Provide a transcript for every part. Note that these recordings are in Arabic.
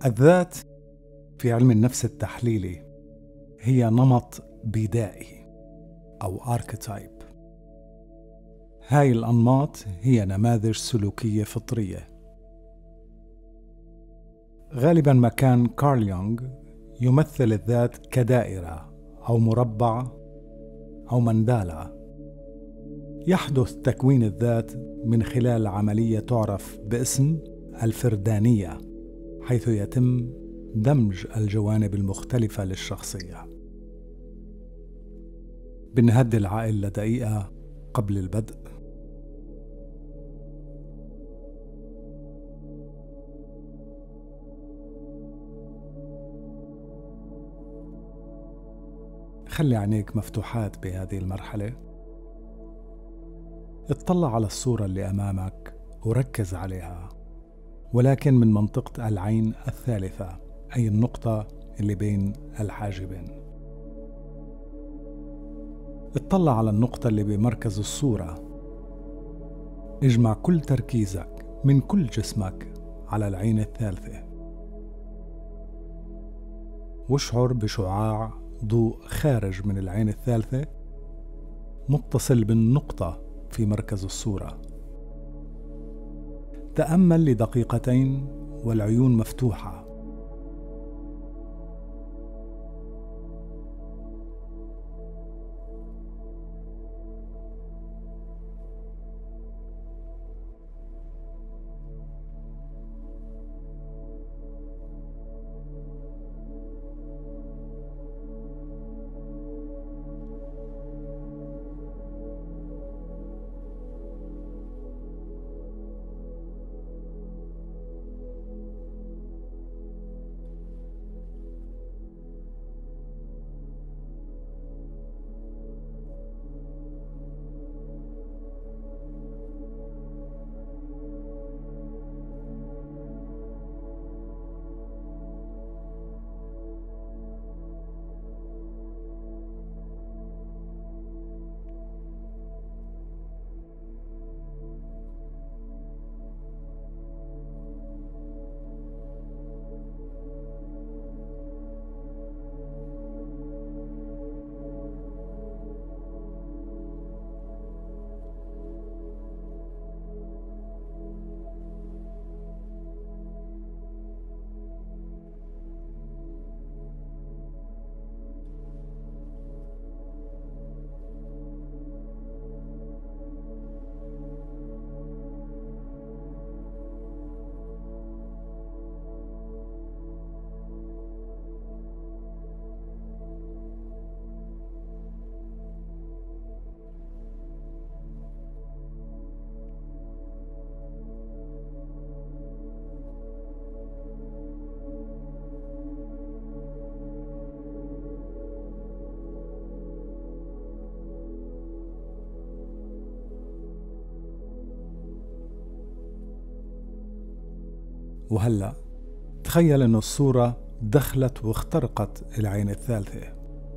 الذات في علم النفس التحليلي هي نمط بدائي أو archetype. هاي الأنماط هي نماذج سلوكية فطرية. غالبا ما كان كارل يونغ يمثل الذات كدائرة أو مربع أو مندالة. يحدث تكوين الذات من خلال عملية تعرف باسم الفردانية، حيث يتم دمج الجوانب المختلفة للشخصية. بنهدي العقل لدقيقة قبل البدء. خلي عينيك مفتوحات بهذه المرحلة. اطلع على الصورة اللي أمامك وركز عليها، ولكن من منطقة العين الثالثة، أي النقطة اللي بين الحاجبين. اطلع على النقطة اللي بمركز الصورة. اجمع كل تركيزك من كل جسمك على العين الثالثة، واشعر بشعاع ضوء خارج من العين الثالثة متصل بالنقطة في مركز الصورة. تأمل لدقيقتين والعيون مفتوحة. وهلأ تخيل أن الصورة دخلت واخترقت العين الثالثة.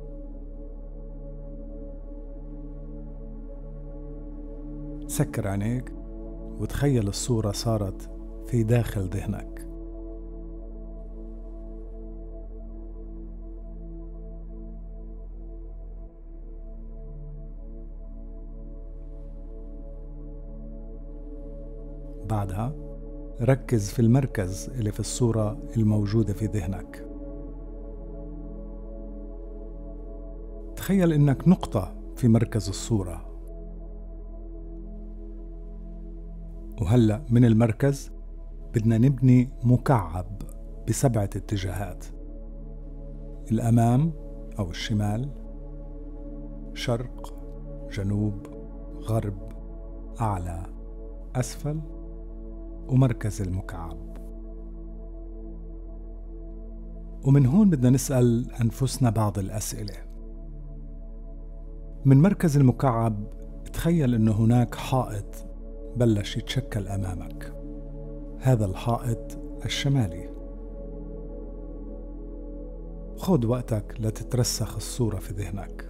سكر عينيك وتخيل الصورة صارت في داخل ذهنك. بعدها ركز في المركز اللي في الصورة الموجودة في ذهنك. تخيل إنك نقطة في مركز الصورة. وهلأ من المركز بدنا نبني مكعب ب7 اتجاهات: الأمام أو الشمال، شرق، جنوب، غرب، أعلى، أسفل، ومركز المكعب. ومن هون بدنا نسأل أنفسنا بعض الأسئلة. من مركز المكعب تخيل أنه هناك حائط بلش يتشكل أمامك. هذا الحائط الشمالي. خذ وقتك لتترسخ الصورة في ذهنك.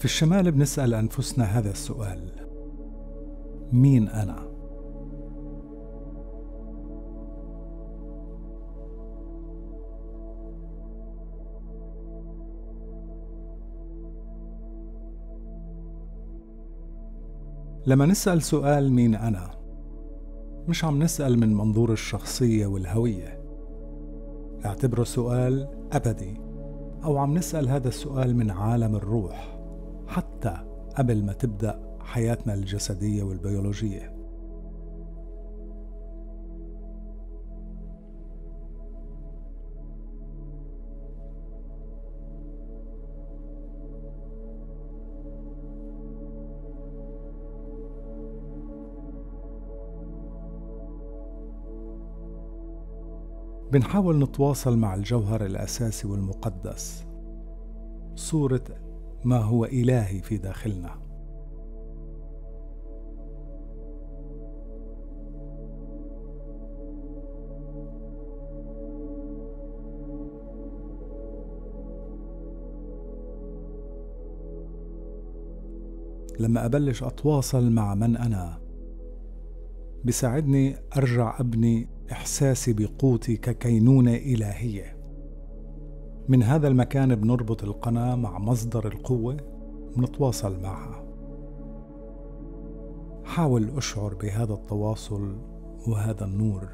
في الشمال بنسأل أنفسنا هذا السؤال: مين أنا؟ لما نسأل سؤال مين أنا، مش عم نسأل من منظور الشخصية والهوية، اعتبره سؤال أبدي، أو عم نسأل هذا السؤال من عالم الروح حتى قبل ما تبدأ حياتنا الجسدية والبيولوجية. بنحاول نتواصل مع الجوهر الأساسي والمقدس، صورة ما هو إلهي في داخلنا. لما أبلش أتواصل مع من أنا، بيساعدني أرجع أبني إحساسي بقوتي ككينونة إلهية. من هذا المكان بنربط القناة مع مصدر القوة ونتواصل معها. حاول أشعر بهذا التواصل وهذا النور.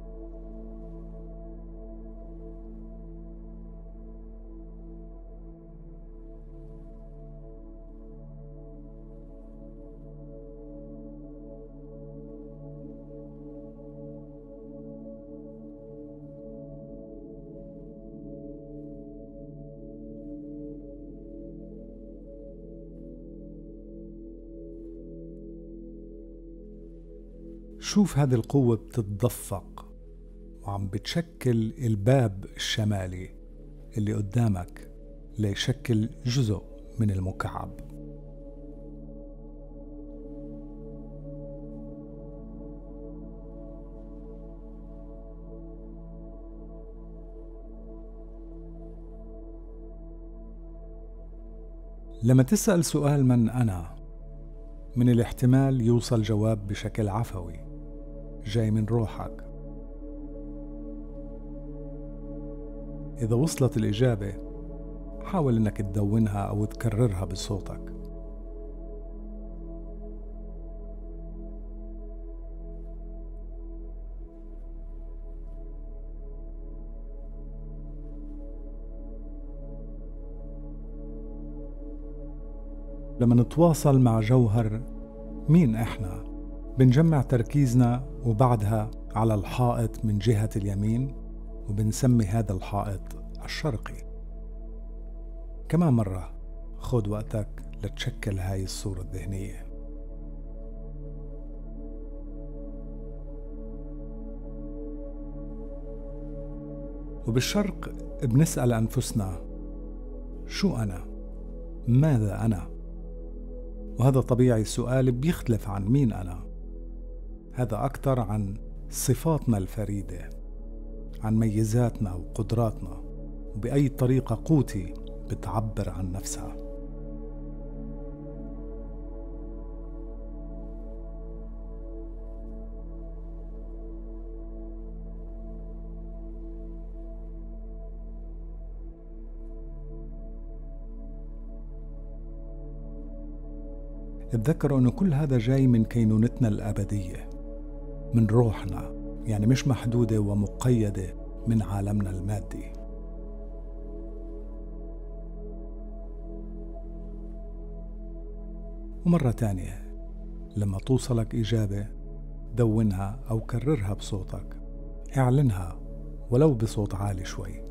شوف هذه القوة بتتدفق وعم بتشكل الباب الشمالي اللي قدامك ليشكل جزء من المكعب. لما تسأل سؤال من أنا، من الاحتمال يوصل جواب بشكل عفوي جاي من روحك. إذا وصلت الإجابة، حاول إنك تدونها أو تكررها بصوتك. لما نتواصل مع جوهر مين إحنا، بنجمع تركيزنا وبعدها على الحائط من جهة اليمين، وبنسمي هذا الحائط الشرقي. كمان مرة خد وقتك لتشكل هاي الصورة الذهنية. وبالشرق بنسأل أنفسنا: شو أنا؟ ماذا أنا؟ وهذا طبيعي، السؤال بيختلف عن مين أنا. هذا أكتر عن صفاتنا الفريدة، عن ميزاتنا وقدراتنا، وبأي طريقة قوتي بتعبر عن نفسها. اتذكروا أنه كل هذا جاي من كينونتنا الأبدية، من روحنا، يعني مش محدودة ومقيدة من عالمنا المادي. ومرة تانية، لما توصلك إجابة دونها أو كررها بصوتك، اعلنها ولو بصوت عالي شوي.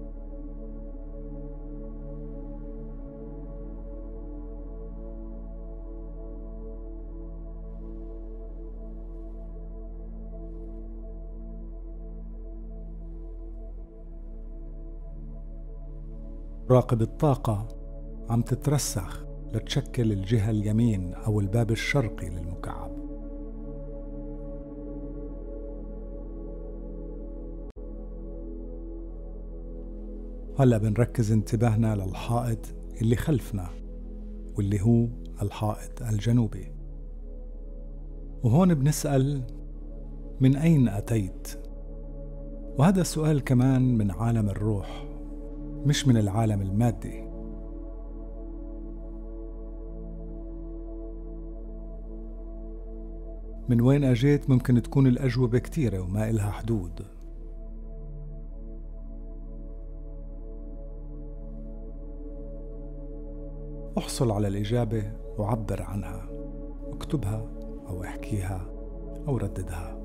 راقب الطاقة عم تترسخ لتشكل الجهة اليمين أو الباب الشرقي للمكعب. هلأ بنركز انتباهنا للحائط اللي خلفنا، واللي هو الحائط الجنوبي. وهون بنسأل من أين أتيت؟ وهذا السؤال كمان من عالم الروح، مش من العالم المادي. من وين أجيت ممكن تكون الأجوبة كتيرة وما إلها حدود. احصل على الإجابة وعبر عنها، اكتبها أو احكيها أو رددها.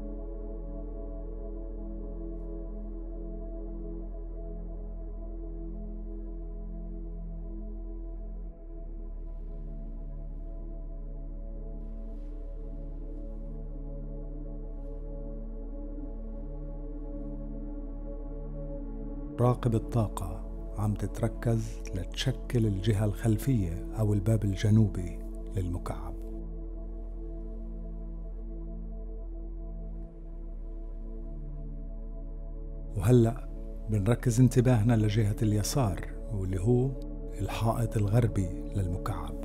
راقب الطاقة عم تتركز لتشكل الجهة الخلفية أو الباب الجنوبي للمكعب. وهلأ بنركز انتباهنا لجهة اليسار واللي هو الحائط الغربي للمكعب.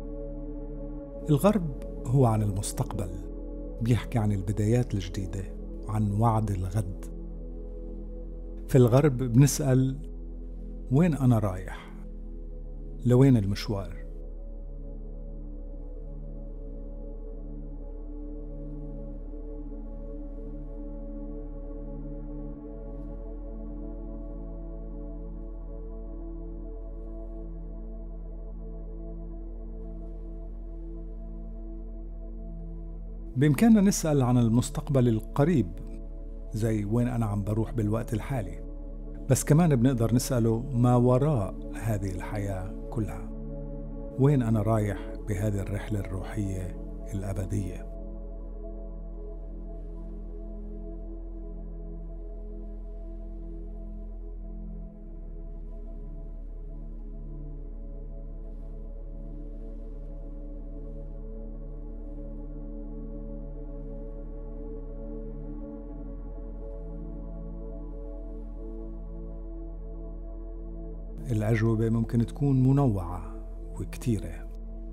الغرب هو عن المستقبل، بيحكي عن البدايات الجديدة وعن وعد الغد. في الغرب بنسأل وين أنا رايح؟ لوين المشوار؟ بإمكاننا نسأل عن المستقبل القريب، زي وين أنا عم بروح بالوقت الحالي، بس كمان بنقدر نسأله ما وراء هذه الحياة كلها، وين أنا رايح بهذه الرحلة الروحية الأبدية. الأجوبة ممكن تكون منوعة وكتيرة.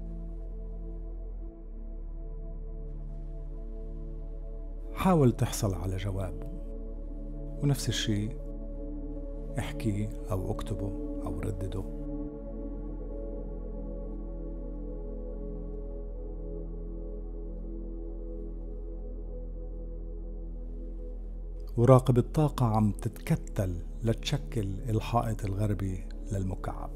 حاول تحصل على جواب، ونفس الشيء احكي أو اكتبه أو ردده. وراقب الطاقة عم تتكتل لتشكل الحائط الغربي للمكعب.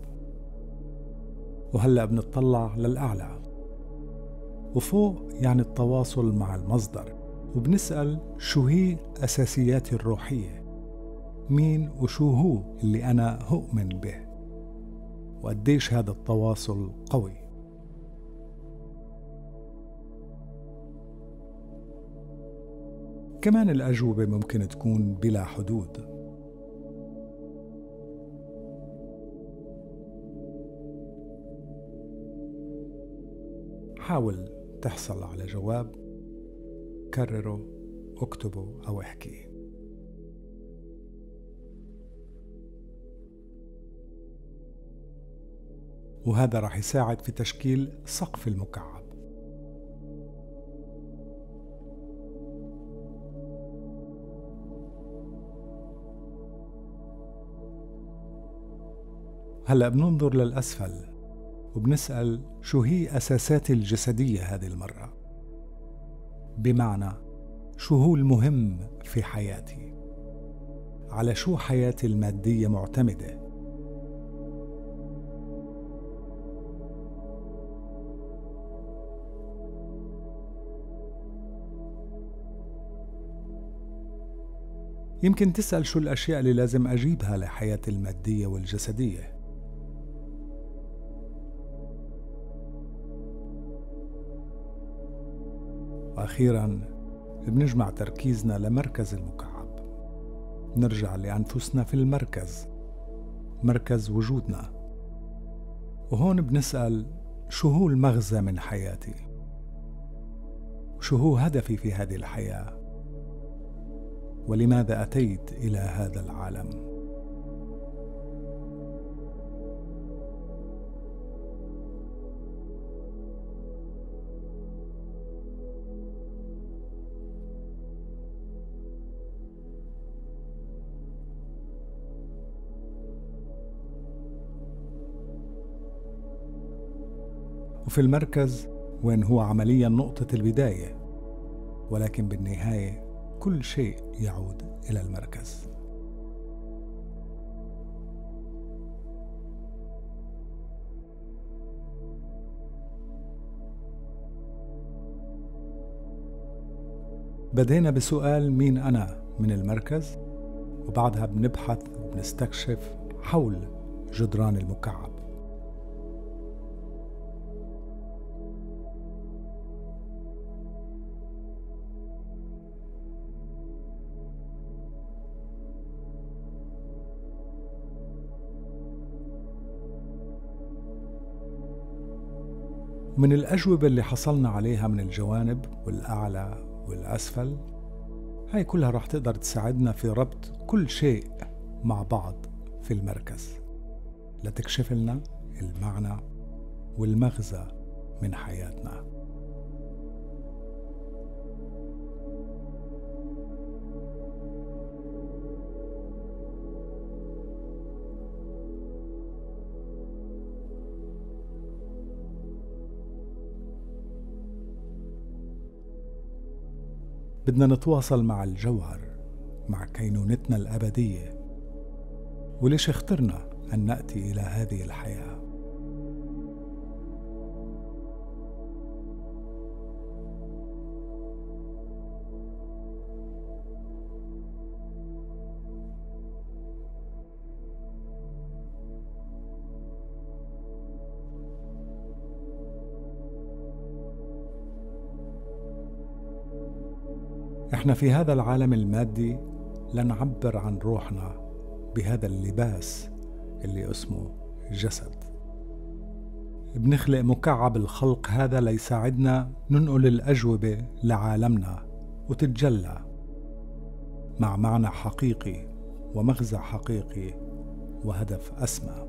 وهلأ بنطلع للأعلى، وفوق يعني التواصل مع المصدر، وبنسأل شو هي أساسياتي الروحية، مين وشو هو اللي أنا أؤمن به، وقديش هذا التواصل قوي. كمان الأجوبة ممكن تكون بلا حدود. حاول تحصل على جواب، كرره، اكتبه أو احكيه. وهذا راح يساعد في تشكيل سقف المكعب. هلأ بننظر للأسفل وبنسأل شو هي أساساتي الجسدية هذه المرة، بمعنى شو هو المهم في حياتي، على شو حياتي المادية معتمدة. يمكن تسأل شو الأشياء اللي لازم أجيبها لحياتي المادية والجسدية. وأخيراً بنجمع تركيزنا لمركز المكعب، نرجع لأنفسنا في المركز، مركز وجودنا. وهون بنسأل شو هو المغزى من حياتي، شو هو هدفي في هذه الحياة، ولماذا أتيت إلى هذا العالم. وفي المركز وين هو عمليا نقطة البداية، ولكن بالنهاية كل شيء يعود إلى المركز. بدينا بسؤال مين أنا من المركز، وبعدها بنبحث وبنستكشف حول جدران المكعب. من الأجوبة اللي حصلنا عليها من الجوانب والأعلى والأسفل، هاي كلها راح تقدر تساعدنا في ربط كل شيء مع بعض في المركز لتكشف لنا المعنى والمغزى من حياتنا. بدنا نتواصل مع الجوهر، مع كينونتنا الأبدية، وليش اخترنا أن نأتي إلى هذه الحياة. احنا في هذا العالم المادي لنعبر عن روحنا بهذا اللباس اللي اسمه جسد. بنخلق مكعب الخلق هذا ليساعدنا ننقل الأجوبة لعالمنا وتتجلى مع معنى حقيقي ومغزى حقيقي وهدف أسمى.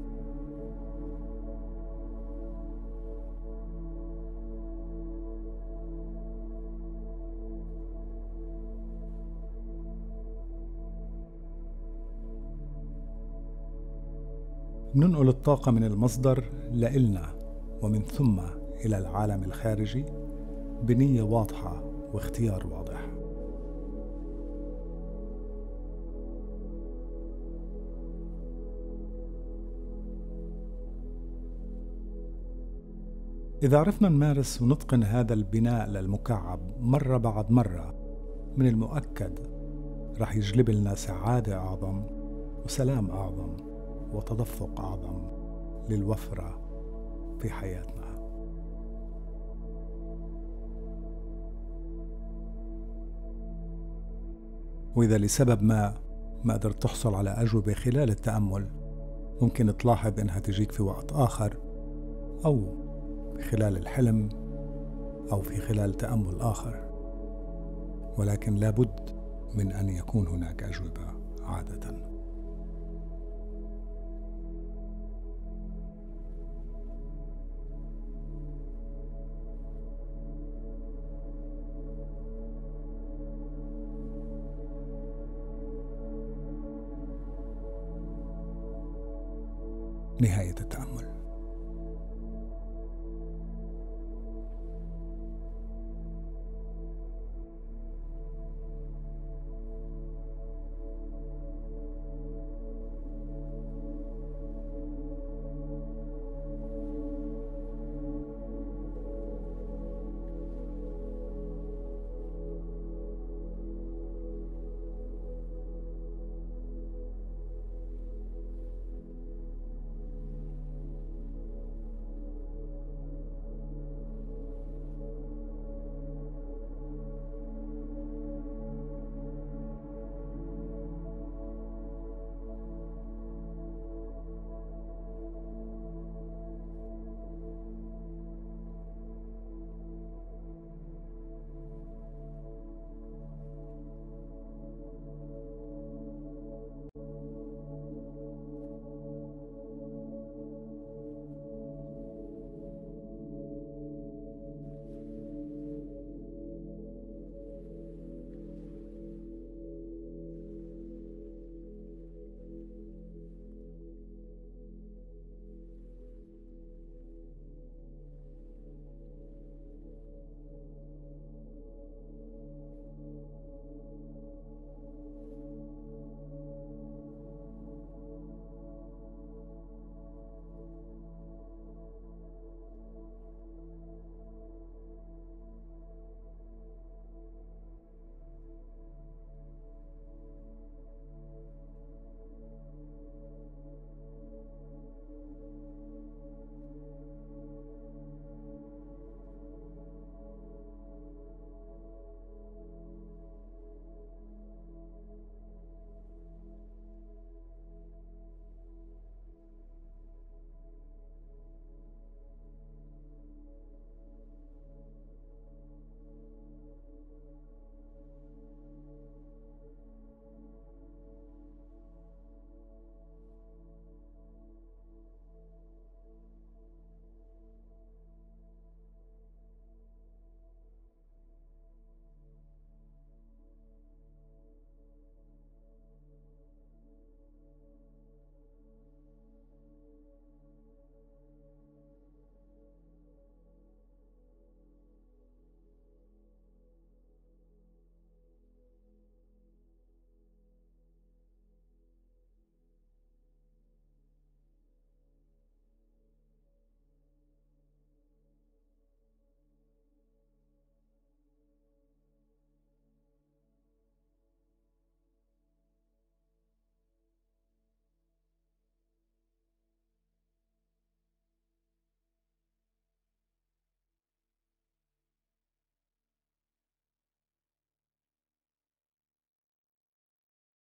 بننقل الطاقة من المصدر لإلنا ومن ثم إلى العالم الخارجي بنية واضحة واختيار واضح. إذا عرفنا نمارس ونتقن هذا البناء للمكعب مرة بعد مرة، من المؤكد رح يجلب لنا سعادة أعظم وسلام أعظم وتدفق أعظم للوفرة في حياتنا. وإذا لسبب ما قدرت تحصل على أجوبة خلال التأمل، ممكن تلاحظ إنها تجيك في وقت آخر، أو خلال الحلم، أو في خلال تأمل آخر، ولكن لابد من أن يكون هناك أجوبة عادة. نهاية التأمل.